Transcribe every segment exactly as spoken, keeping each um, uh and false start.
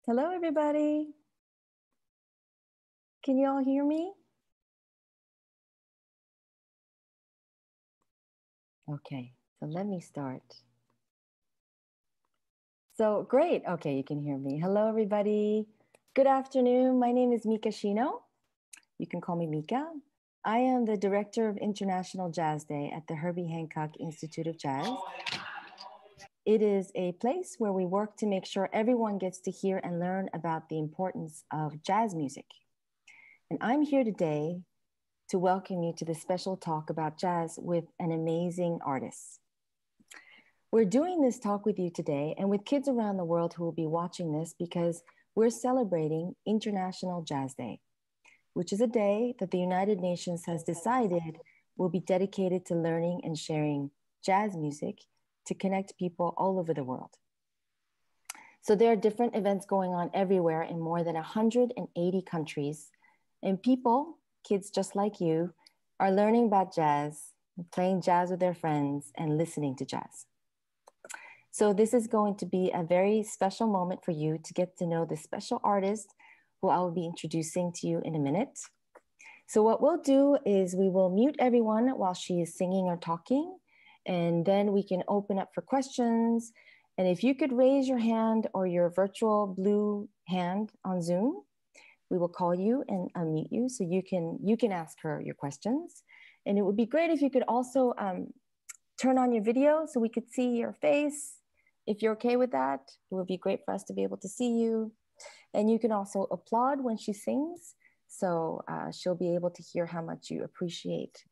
Hello, everybody. Can you all hear me? Okay, so let me start. So great. Okay, you can hear me. Hello, everybody. Good afternoon. My name is Mika Shino. You can call me Mika. I am the Director of International Jazz Day at the Herbie Hancock Institute of Jazz. It is a place where we work to make sure everyone gets to hear and learn about the importance of jazz music. And I'm here today to welcome you to this special talk about jazz with an amazing artist. We're doing this talk with you today and with kids around the world who will be watching this because we're celebrating International Jazz Day, which is a day that the United Nations has decided will be dedicated to learning and sharing jazz music to connect people all over the world. So there are different events going on everywhere in more than one hundred eighty countries, and people, kids just like you, are learning about jazz, playing jazz with their friends, and listening to jazz. So this is going to be a very special moment for you to get to know the special artist who I will be introducing to you in a minute. So what we'll do is we will mute everyone while she is singing or talking, and then we can open up for questions. And if you could raise your hand or your virtual blue hand on Zoom, we will call you and unmute you so you can, you can ask her your questions. And it would be great if you could also um, turn on your video so we could see your face. If you're okay with that, it would be great for us to be able to see you. And you can also applaud when she sings. So uh, she'll be able to hear how much you appreciate.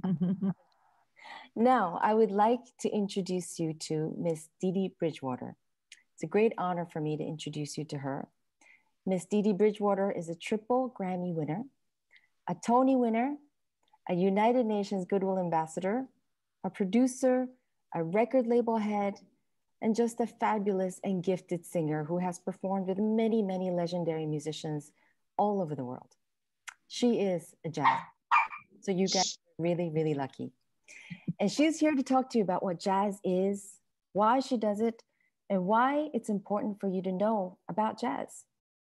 Now, I would like to introduce you to Miss Dee Dee Bridgewater. It's a great honor for me to introduce you to her. Miss Dee Dee Bridgewater is a triple Grammy winner, a Tony winner, a United Nations Goodwill Ambassador, a producer, a record label head, and just a fabulous and gifted singer who has performed with many, many legendary musicians all over the world. She is a jazz. So you guys are really, really lucky. And she's here to talk to you about what jazz is, why she does it, and why it's important for you to know about jazz.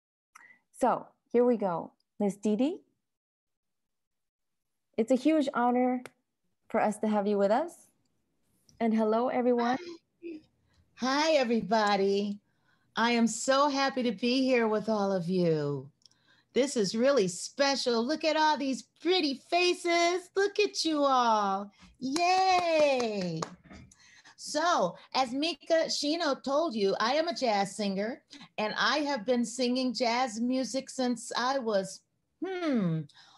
So here we go. Miss Dee Dee, it's a huge honor for us to have you with us. And hello, everyone. Hi, everybody. I am so happy to be here with all of you. This is really special. Look at all these pretty faces. Look at you all. Yay. So, as Mika Shino told you, I am a jazz singer, and I have been singing jazz music since I was, hmm,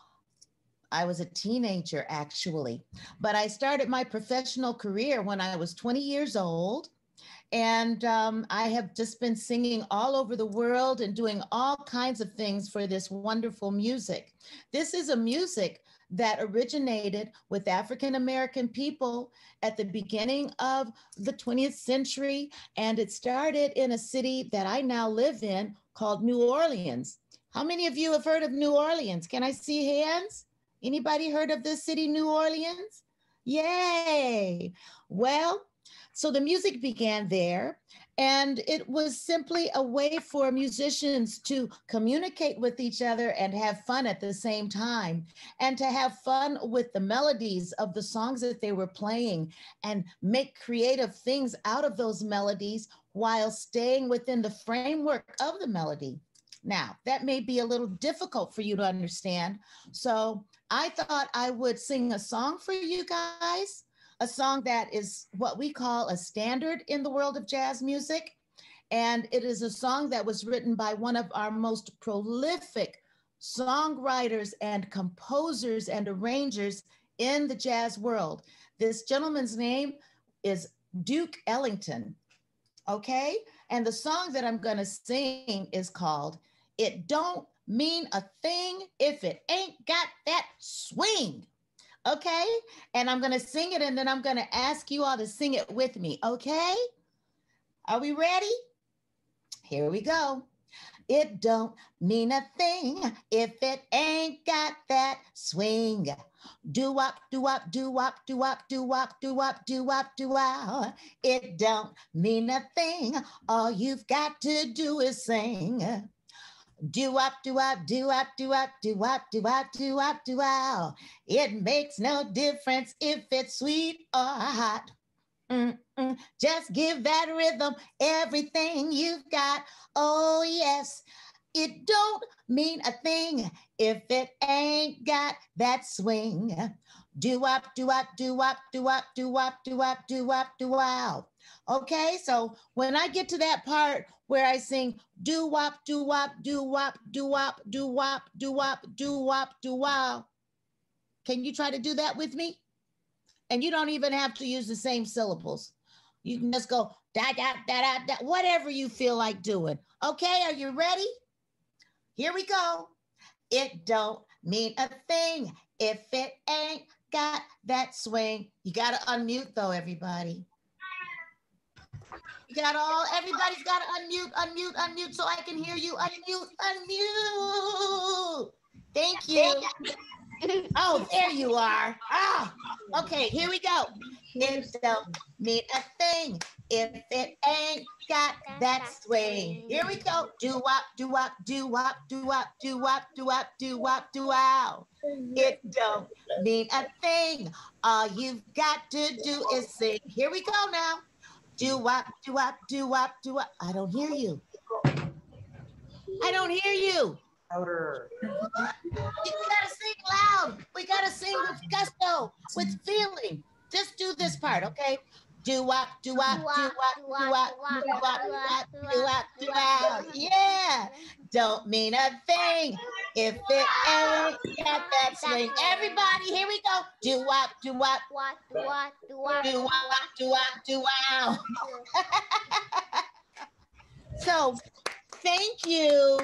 I was a teenager, actually. But I started my professional career when I was twenty years old. And um, I have just been singing all over the world and doing all kinds of things for this wonderful music. This is a music that originated with African-American people at the beginning of the twentieth century. And it started in a city that I now live in called New Orleans. How many of you have heard of New Orleans? Can I see hands? Anybody heard of this city, New Orleans? Yay. Well, so the music began there, and it was simply a way for musicians to communicate with each other and have fun at the same time, and to have fun with the melodies of the songs that they were playing and make creative things out of those melodies while staying within the framework of the melody. Now, that may be a little difficult for you to understand, so I thought I would sing a song for you guys. A song that is what we call a standard in the world of jazz music. And it is a song that was written by one of our most prolific songwriters and composers and arrangers in the jazz world. This gentleman's name is Duke Ellington, okay? And the song that I'm gonna sing is called It Don't Mean a Thing If It Ain't Got That Swing. Okay, and I'm gonna sing it and then I'm gonna ask you all to sing it with me, okay? Are we ready? Here we go. It don't mean a thing if it ain't got that swing. Do-wop, do-wop, do-wop, do-wop, do-wop, do-wop, do-wop, do-wop. It don't mean a thing. All you've got to do is sing. Do-wop, do-wop, do-wop, do-wop, do-wop, do-wop, do-wop, do-wop. It makes no difference if it's sweet or hot. Mm-mm. Just give that rhythm everything you've got. Oh, yes. It don't mean a thing if it ain't got that swing. Do-wop, do-wop, do-wop, do-wop, do-wop, do-wop, do-wop, do-wop. Okay, so when I get to that part where I sing do-wop, do-wop, do-wop, do-wop, do-wop, do-wop, do-wop, do-wop, can you try to do that with me? And you don't even have to use the same syllables. You can just go da da da da da, whatever you feel like doing. Okay, are you ready? Here we go. It don't mean a thing if it ain't got that swing. You gotta unmute though, everybody. You got all, everybody's gotta unmute, unmute, unmute so I can hear you. Unmute, unmute. Thank you. Oh, there you are. Ah, okay, here we go. It don't mean a thing if it ain't got that swing. Here we go. Do-wop, do-wop, do-wop, do-wop, do-wop, do-wop, do-wop, do-wop. It don't mean a thing. All you've got to do is sing. Here we go now. Do-wop, do-wop, do-wop, do-wop. I don't hear you. I don't hear you. Louder. You gotta sing loud. We gotta sing with gusto, with feeling. Just do this part, okay? Do-wop, do-wop, do-wop, do-wop, do-wop, do-wop, do-wop, do-wop. Yeah. Don't mean a thing if it ain't got that swing. Everybody, here we go. Do-wop, do-wop, do-wop, do-wop, do-wop, do-wop. So, thank you.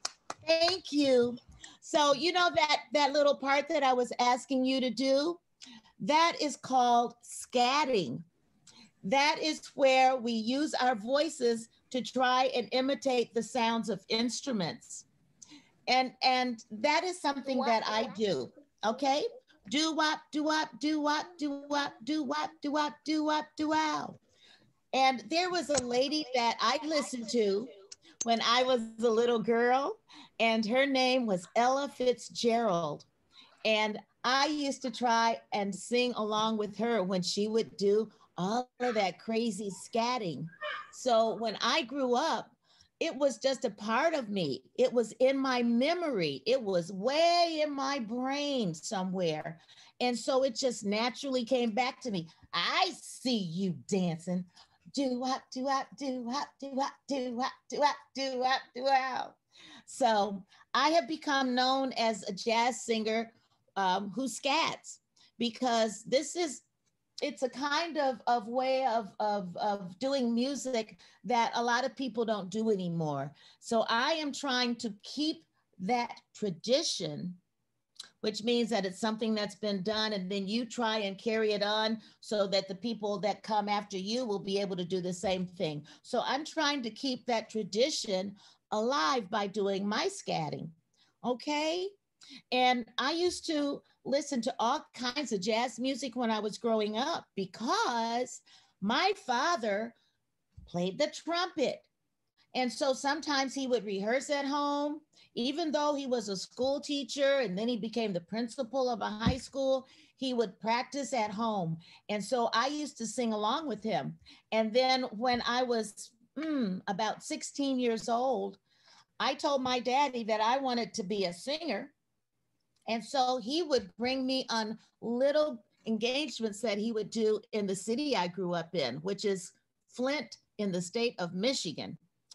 Thank you. So, you know that, that little part that I was asking you to do? That is called scatting. That is where we use our voices to try and imitate the sounds of instruments. And, and that is something that I do, okay? Do-wop, do-wop, do-wop, do-wop, do-wop, do-wop, do-wop, do-wop. And there was a lady that I listened to when I was a little girl, and her name was Ella Fitzgerald. And I used to try and sing along with her when she would do all of that crazy scatting. So when I grew up, it was just a part of me. It was in my memory. It was way in my brain somewhere. And so it just naturally came back to me. I see you dancing. Do-wop, do-wop, do-wop, do-wop, do-wop, do-wop, do-wop, do-wop. So I have become known as a jazz singer um, who scats, because this is, it's a kind of, of way of, of, of doing music that a lot of people don't do anymore. So I am trying to keep that tradition, which means that it's something that's been done, and then you try and carry it on so that the people that come after you will be able to do the same thing. So I'm trying to keep that tradition alive by doing my scatting, okay? And I used to listen to all kinds of jazz music when I was growing up, because my father played the trumpet. And so sometimes he would rehearse at home, even though he was a school teacher and then he became the principal of a high school, he would practice at home. And so I used to sing along with him. And then when I was mm, about sixteen years old, I told my daddy that I wanted to be a singer. And so he would bring me on little engagements that he would do in the city I grew up in, which is Flint in the state of Michigan.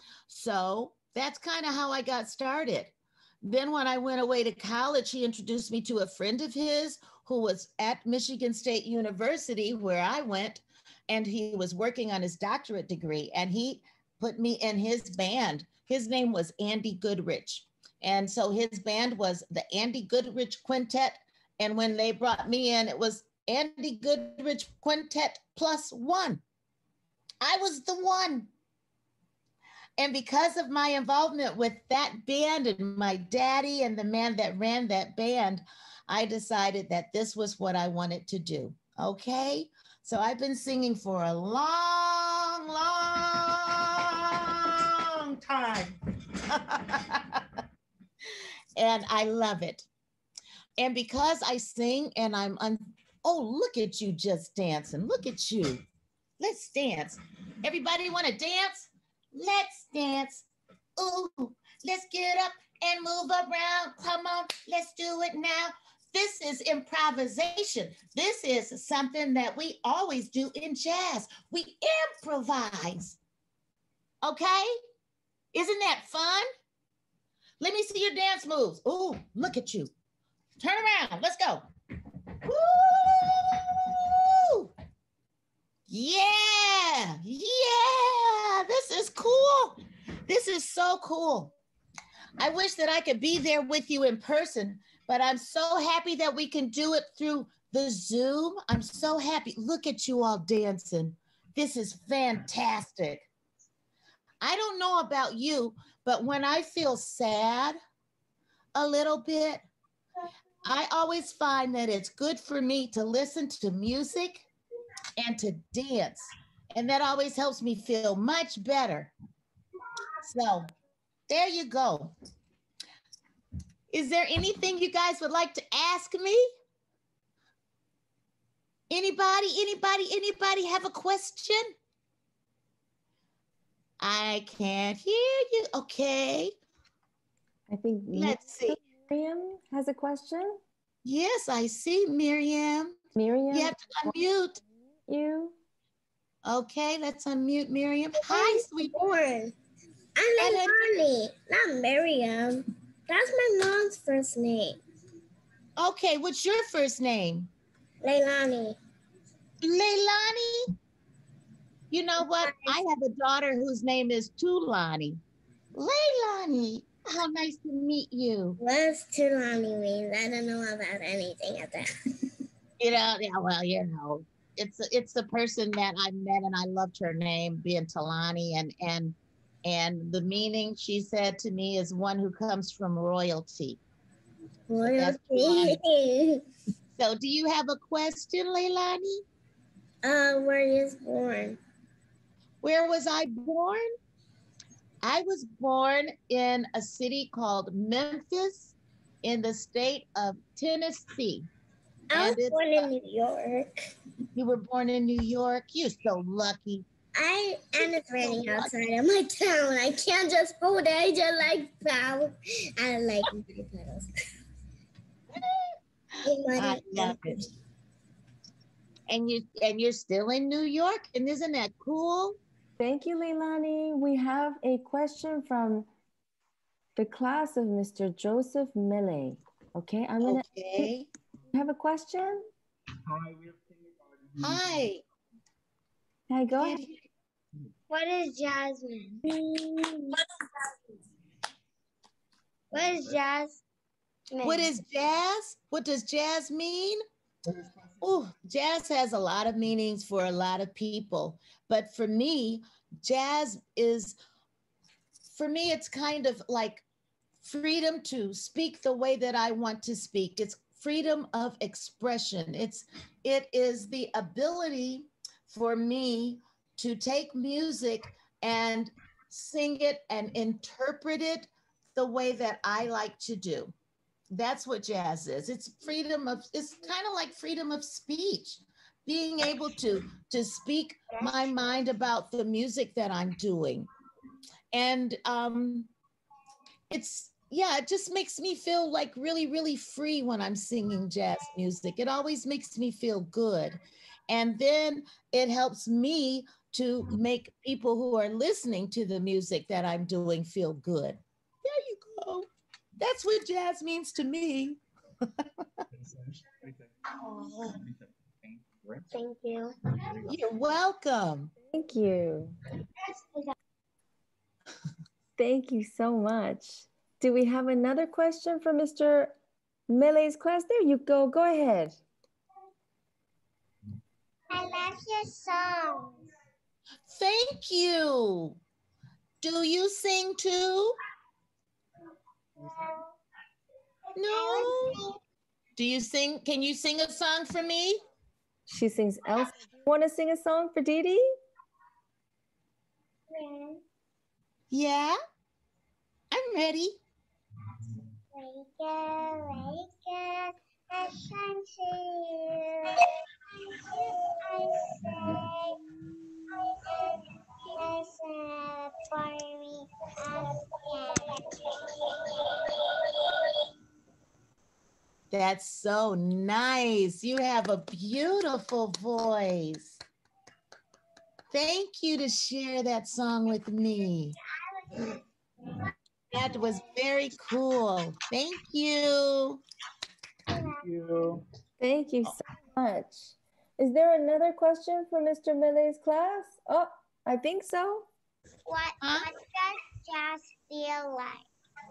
So that's kind of how I got started. Then when I went away to college, he introduced me to a friend of his who was at Michigan State University, where I went, and he was working on his doctorate degree, and he put me in his band. His name was Andy Goodrich. And so his band was the Andy Goodrich Quintet. And when they brought me in, it was Andy Goodrich Quintet plus one. I was the one. And because of my involvement with that band and my daddy and the man that ran that band, I decided that this was what I wanted to do. Okay? So I've been singing for a long, long time. And I love it. And because I sing and I'm, un- oh, look at you just dancing. Look at you. Let's dance. Everybody want to dance? Let's dance. Ooh, let's get up and move around. Come on, let's do it now. This is improvisation. This is something that we always do in jazz. We improvise. Okay? Isn't that fun? Let me see your dance moves. Ooh, look at you. Turn around. Let's go. Woo! Yeah. Yeah. This is cool. This is so cool. I wish that I could be there with you in person, but I'm so happy that we can do it through the Zoom. I'm so happy. Look at you all dancing. This is fantastic. I don't know about you, but when I feel sad a little bit, I always find that it's good for me to listen to music and to dance. And that always helps me feel much better. So there you go. Is there anything you guys would like to ask me? Anybody, anybody, anybody have a question? I can't hear you. Okay. I think Let's see. Miriam has a question. Yes, I see Miriam. Miriam, You have to unmute. you. Okay, let's unmute Miriam. Hi, sweet. Born. I'm Leilani, not Miriam. That's my mom's first name. Okay, what's your first name? Leilani. Leilani? You know what? I have a daughter whose name is Tulani. Leilani, how nice to meet you. What's Tulani means? I don't know about anything of that. You know, yeah, well, you know, it's it's the person that I met and I loved her name being Tulani, and and and the meaning she said to me is one who comes from royalty. Royalty. So do you have a question, Leilani? Uh, where you was born? Where was I born? I was born in a city called Memphis in the state of Tennessee. I And was it's, born uh, in New York. You were born in New York? You're so lucky. I and it's raining outside of my town. I can't just hold it. I just like bow. I like muddy puddles. I love it. And you and you're still in New York, and isn't that cool? Thank you, Leilani. We have a question from the class of Mister Joseph Mille. Okay, I'm gonna. Okay. You have a question? Hi. Hi, go ahead. What is Jasmine? What is jazz? What is jazz? What does jazz mean? Oh, jazz has a lot of meanings for a lot of people. But for me, jazz is, for me, it's kind of like freedom to speak the way that I want to speak. It's freedom of expression. It's, it is the ability for me to take music and sing it and interpret it the way that I like to do. That's what jazz is. It's freedom of, it's kind of like freedom of speech, being able to, to speak my mind about the music that I'm doing. And um, it's, yeah, it just makes me feel like really, really free when I'm singing jazz music. It always makes me feel good. And then it helps me to make people who are listening to the music that I'm doing feel good. There you go. That's what jazz means to me. Thank you. You're welcome. Thank you. Thank you so much. Do we have another question from Mister Mille's class? There you go. Go ahead. I love your song. Thank you. do you sing too? No. Do you sing? Can you sing a song for me? She sings Elsa. Do you want to sing a song for Dee Dee? Yeah, I'm ready. Wake up, wake up, the sun to you. I say, there's a for me again. That's so nice. You have a beautiful voice. Thank you to share that song with me. That was very cool. Thank you. Thank you. Thank you so much. Is there another question for Mister Millet's class? Oh, I think so. What, Huh? what does jazz feel like?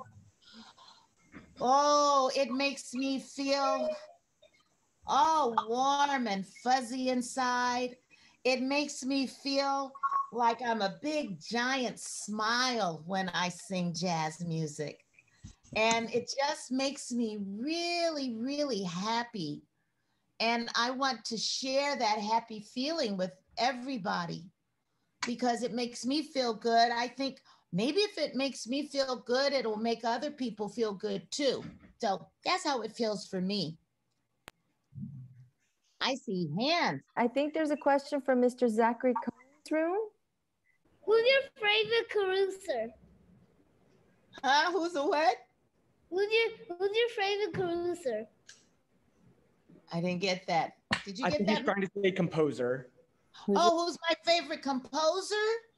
Oh, it makes me feel all warm and fuzzy inside. It makes me feel like I'm a big giant smile when I sing jazz music. And it just makes me really, really happy. And I want to share that happy feeling with everybody because it makes me feel good. I think maybe if it makes me feel good, it'll make other people feel good too. So that's how it feels for me. I see hands. I think there's a question from Mister Zachary Cohen's room. Who's your favorite cruiser? Huh? Who's a what? Who's your Who's your favorite cruiser? I didn't get that. Did you I get think that? he's trying to say composer. Oh, who's my favorite composer?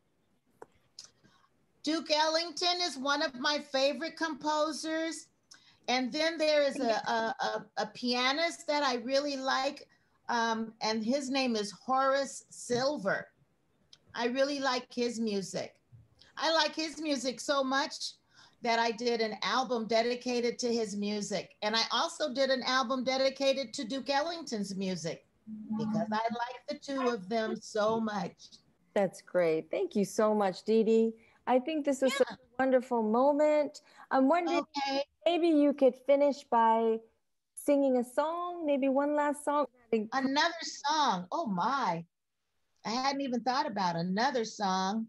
Duke Ellington is one of my favorite composers. And then there is a, a, a, a pianist that I really like, um, and his name is Horace Silver. I really like his music. I like his music so much that I did an album dedicated to his music. And I also did an album dedicated to Duke Ellington's music because I like the two of them so much. That's great. Thank you so much, Dee Dee. I think this was Yeah. such a wonderful moment. I'm wondering, Okay. maybe you could finish by singing a song, maybe one last song. Another song. Oh my. I hadn't even thought about another song.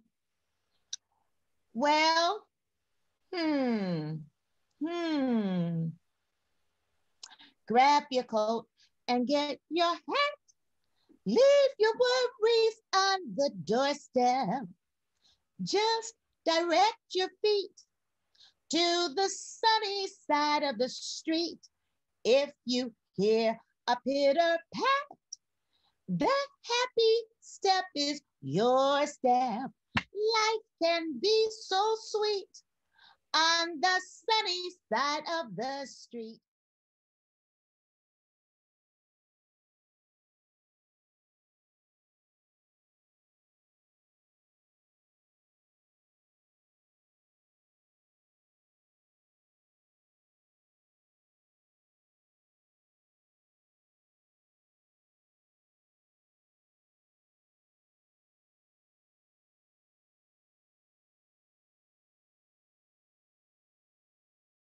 Well, hmm, hmm. Grab your coat and get your hat. Leave your worries on the doorstep. Just direct your feet to the sunny side of the street. If you hear a pitter pat, that happy step is your step. Life can be so sweet on the sunny side of the street.